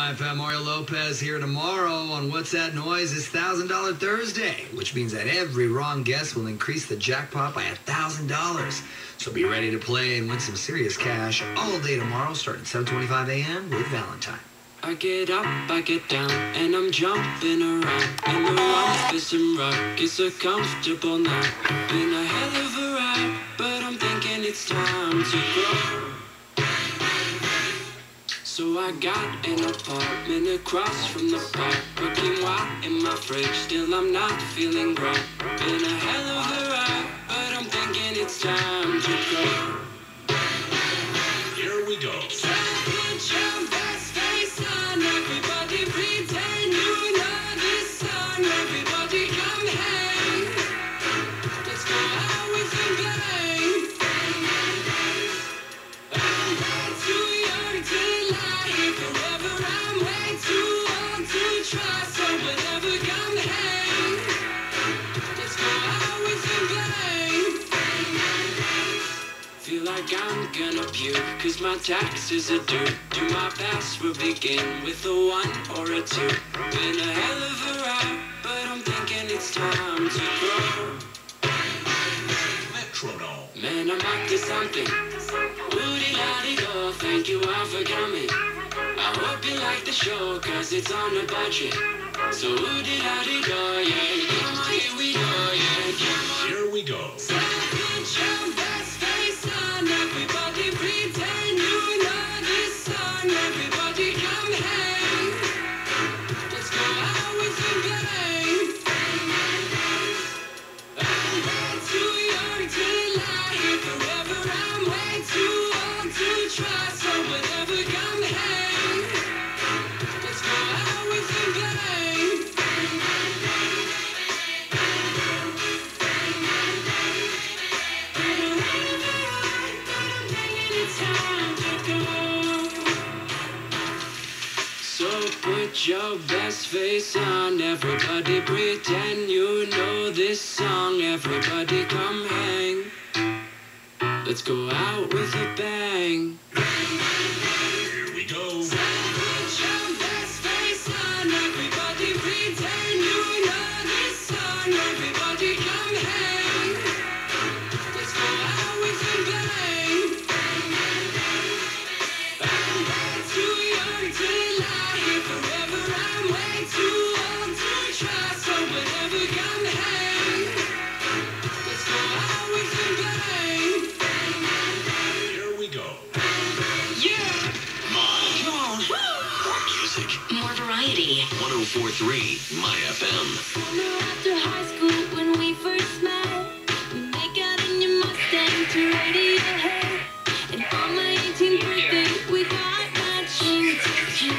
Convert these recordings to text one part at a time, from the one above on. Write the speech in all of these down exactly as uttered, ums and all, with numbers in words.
MyFM, Mario Lopez here tomorrow on What's That Noise? It's one thousand dollar Thursday, which means that every wrong guess will increase the jackpot by one thousand dollars. So be ready to play and win some serious cash all day tomorrow, starting at seven twenty-five a m with Valentine. I get up, I get down, and I'm jumping around, and the rump is some rock, it's so comfortable now. Been a hell of a ride, but I'm thinking it's time to grow. So I got an apartment across from the park, cooking wine in my fridge, still I'm not feeling right. Been a hell of a ride, but I'm thinking it's time to grow. Here we go. Put your best face on, everybody pretend you know this song. Everybody come hang, let's go out with a bang. I'm way too young to lie, forever I'm way too old to try. So whatever, come hang, let's go out with a bang. Feel like I'm gonna puke, cause my taxes are due. Do my best, we'll begin with a one or a two. Been a hell of a ride, but I'm thinking it's time to grow. Metronome. Man, I'm up to something. Woody-la-dee-do, thank you all for coming. I hope you like the show, cause it's on a budget. So woody-la-dee-do, yeah, come on, here we go, yeah, come on. Here we go. So put your best face on, everybody pretend you know this song. Everybody come hang, let's go out with a bang. I'm way too young to lie, forever I'm way too old to try. So whatever, come hang, let's go out with a bang. So put your best face on, everybody pretend you know this song. Everybody come hang, let's go out with a bang. Here we go. So put your best face on, everybody pretend you know this song. Everybody come hang, let's go out with a bang. I'm way too young to lie, forever I'm way too old to try. So whatever, come hang, let's go out with a bang. Here we go. Yeah! My. Come on! More music. More variety. one oh four point three MyFM. Summer after high school when we first met, we make out in your Mustang to Radiohead. And on my eighteenth birthday, we got matching tattoos.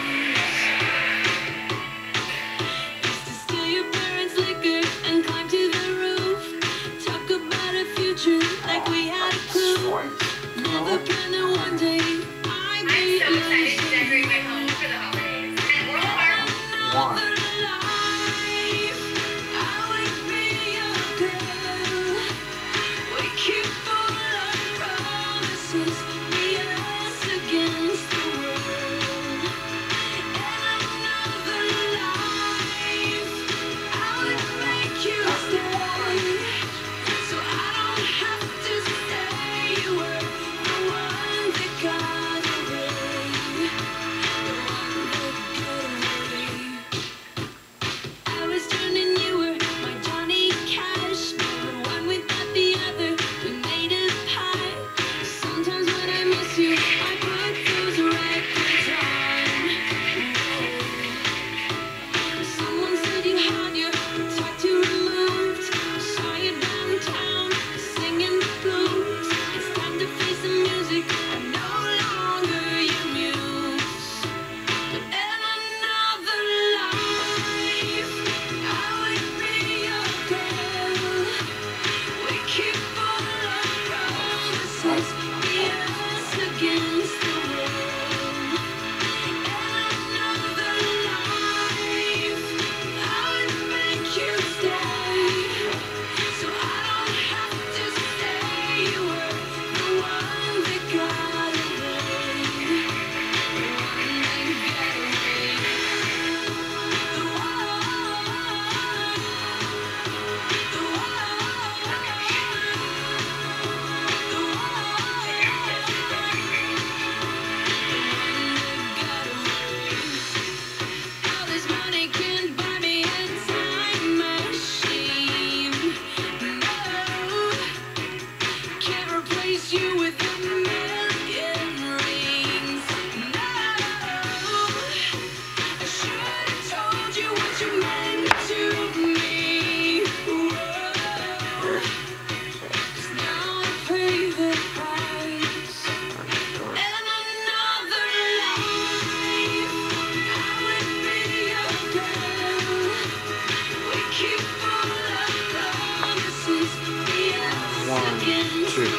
Used to steal your parents' liquor and climb to the roof. Talk about a future like we had a clue. Never planned that one day I'd be I'm so excited to decorate my home for the holidays. And we're all another life. I would be your girl. We keep all our promises, be us against the world. And another life, I would make you stay, so I don't have to stay. You were the one that got replace you with a million rings. No, I should have told you what you meant to me. Whoa. 'Cause now I pay the price. And another life, I would be your girl. We keep all our promises. One, two.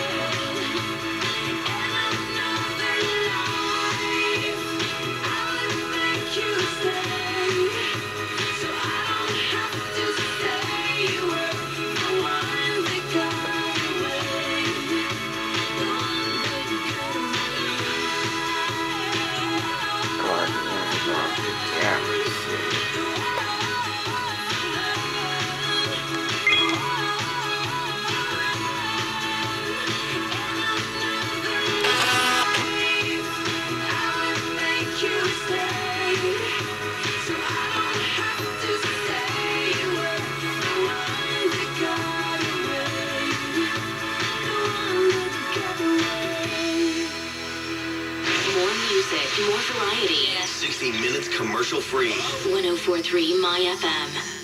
More music, more variety. sixty minutes commercial free. one oh four point three My F M.